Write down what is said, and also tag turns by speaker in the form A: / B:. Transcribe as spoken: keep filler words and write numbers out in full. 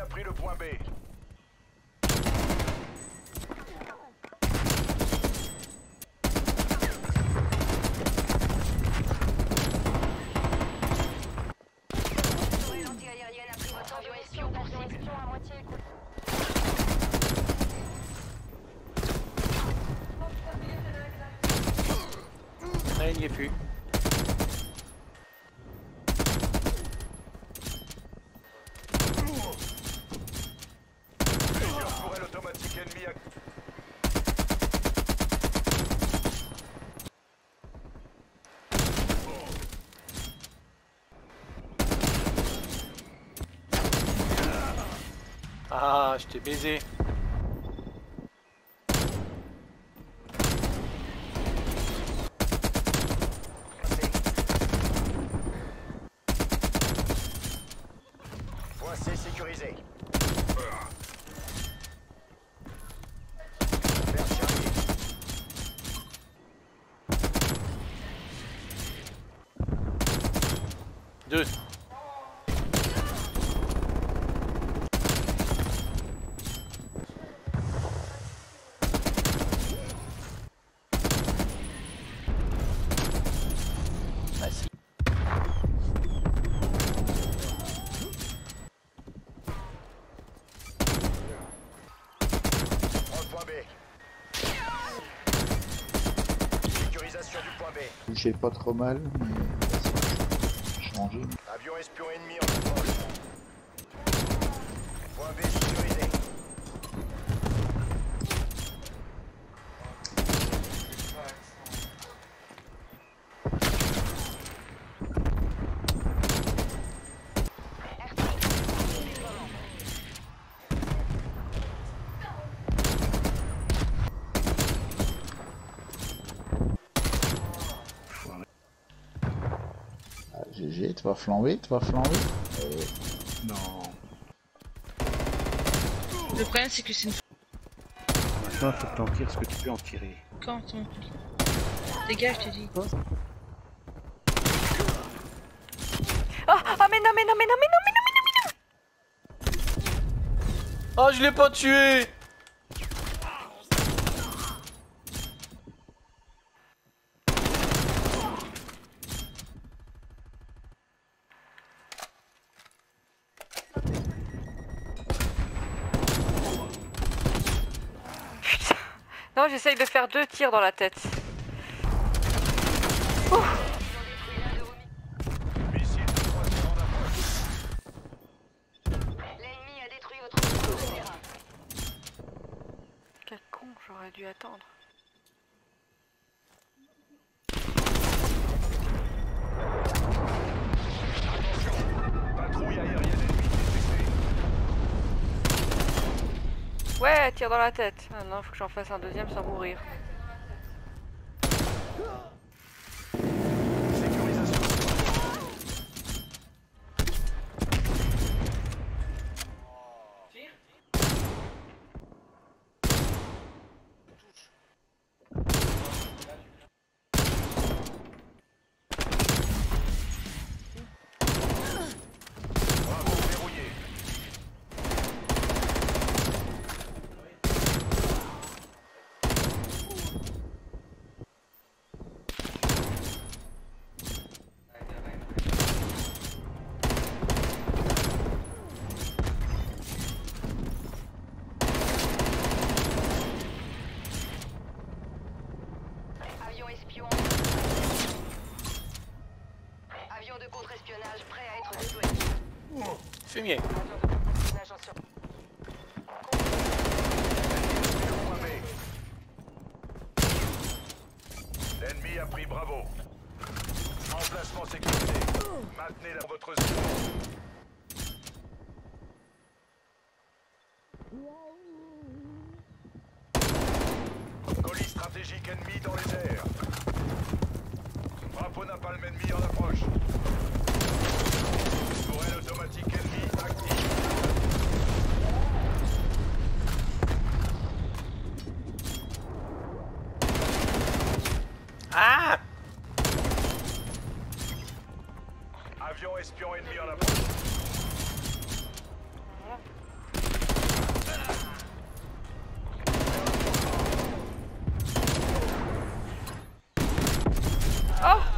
A: a pris le point B.
B: L'anti-aérienne a pris votre avion espion pour cible. À moitié écoute.
C: Ah, il n'y est plus.
A: Plusieurs tourelles automatiques ennemies à...
C: Ah, je t'ai baisé.
A: Point C sécurisé.
C: Deux. Ah si.
A: Prends le point B. Sécurisation du point B.
D: Touché pas trop mal, mais changé.
A: Avion espion ennemi en approche. Point B sécurisé.
D: Ah, G G, tu vas flamber, tu vas flamber. Euh, non.
E: Le problème c'est que c'est une...
F: Maintenant, faut que t'en tires ce que tu peux en tirer.
E: Quand on... Dégage, je te dis.
B: Oh, oh mais non, mais non, mais non, mais non, mais non, mais non, mais non.
C: Oh, je l'ai pas tué.
B: Non, j'essaye de faire deux tirs dans la tête. Ouh.
A: Missile de croisière en approche.
B: L'ennemi a détruit votre poste de terrain. Quel con, j'aurais dû attendre.
A: Patrouille aérienne ennemie détectée.
B: Ouais, tir dans la tête. Ah non, faut que j'en fasse un deuxième sans mourir.
A: Sécurisation. Bravo, verrouillé.
B: Avion espion. Avion de contre-espionnage prêt à être déployé.
C: Fumier.
B: Avion de contre-espionnage en sur...
A: Le point B. L'ennemi a pris Bravo. Emplacement sécurisé. Maintenez la votre zone. Colis stratégique ennemi dans les airs. Drapeau napalm ennemi en approche. Tourelle automatique ennemi active.
C: Ah!
A: Avion espion ennemi en approche.
B: Oh